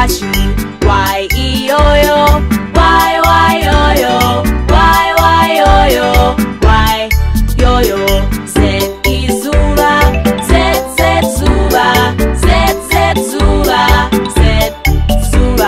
wachi. Yoyo, why yoyo, why yoyo, why yoyo. Z is zuva, z zuva, z zuva, z zuva.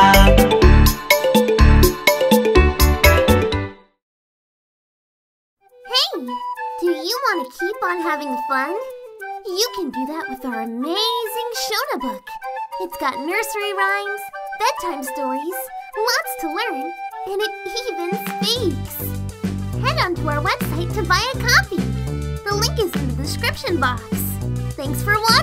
Hey, do you want to keep on having fun? You can do that with our amazing Shona book. It's got nursery rhymes, bedtime stories, lots to learn, and it even speaks. Head onto our website to buy a copy. The link is in the description box. Thanks for watching.